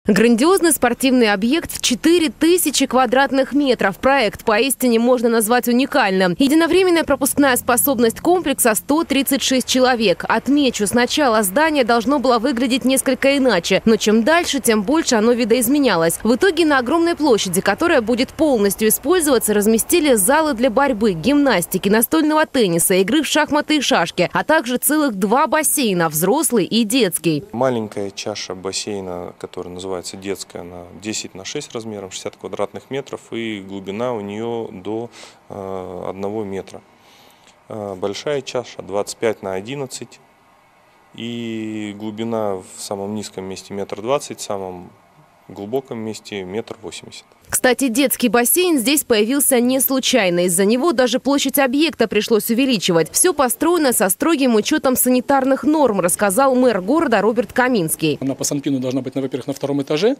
Грандиозный спортивный объект в 4000 квадратных метров. Проект поистине можно назвать уникальным. Единовременная пропускная способность комплекса – 136 человек. Отмечу, сначала здание должно было выглядеть несколько иначе. Но чем дальше, тем больше оно видоизменялось. В итоге на огромной площади, которая будет полностью использоваться, разместили залы для борьбы, гимнастики, настольного тенниса, игры в шахматы и шашки, а также целых 2 бассейна – взрослый и детский. Маленькая чаша бассейна, которая называется детская, она 10 на 6 размером, 60 квадратных метров, и глубина у нее до 1 метра. Большая чаша 25 на 11, и глубина в самом низком месте 1,20 м, в самом глубоком месте 1,80 м. Кстати, детский бассейн здесь появился не случайно. Из-за него даже площадь объекта пришлось увеличивать. Все построено со строгим учетом санитарных норм, рассказал мэр города Роберт Каминский. Она по Санпину должна быть, во-первых, на 2-м этаже.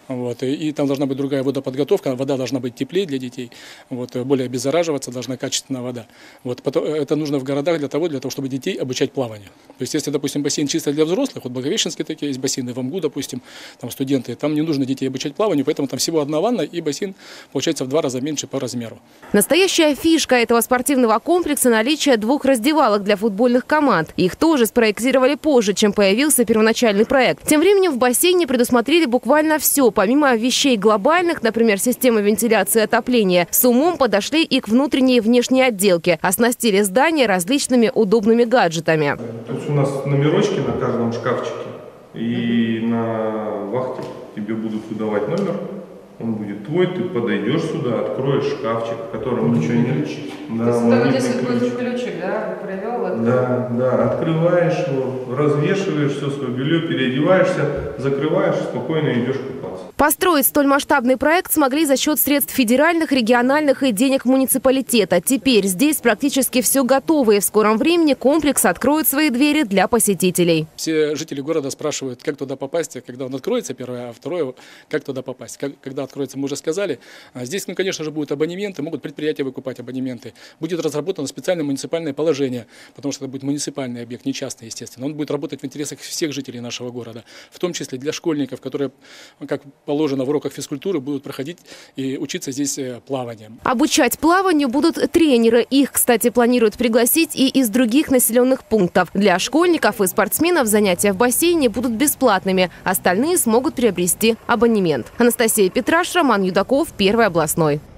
И там должна быть другая водоподготовка. Вода должна быть теплее для детей. Более обеззараживаться должна качественная вода. Это нужно в городах для того, чтобы детей обучать плаванию. То есть, если, допустим, бассейн чисто для взрослых, Благовещенские такие есть бассейны, в Амгу, допустим, там студенты, там не нужно детей обучать плаванию, поэтому там всего 1 ванна, и бассейн получается в 2 раза меньше по размеру. Настоящая фишка этого спортивного комплекса – наличие 2 раздевалок для футбольных команд. Их тоже спроектировали позже, чем появился первоначальный проект. Тем временем в бассейне предусмотрели буквально все. Помимо вещей глобальных, например, системы вентиляции и отопления, с умом подошли и к внутренней и внешней отделке. Оснастили здание различными удобными гаджетами. То есть у нас номерочки на каждом шкафчике, и на вахте тебе будут выдавать номер. Он будет твой, ты подойдешь сюда, откроешь шкафчик, в котором ничего нет. Да, то есть здесь будет ключик, да? Привел это? Да, открываешь его, развешиваешь все свое белье, переодеваешься, закрываешь, спокойно идешь купаться. Построить столь масштабный проект смогли за счет средств федеральных, региональных и денег муниципалитета. Теперь здесь практически все готово, и в скором времени комплекс откроет свои двери для посетителей. Все жители города спрашивают, как туда попасть, когда он откроется, первое, а второе, как туда попасть. Когда откроется, мы уже сказали. Здесь, конечно же, будут абонементы, могут предприятия выкупать абонементы. Будет разработано специальное муниципальное положение, потому что это будет муниципальный объект, не частный, естественно. Он будет работать в интересах всех жителей нашего города, в том числе для школьников, которые, как положено в уроках физкультуры, будут проходить и учиться здесь плаванию. Обучать плаванию будут тренеры. Их, кстати, планируют пригласить и из других населенных пунктов. Для школьников и спортсменов занятия в бассейне будут бесплатными. Остальные смогут приобрести абонемент. Анастасия Петраш, Роман Юдаков, Первый областной.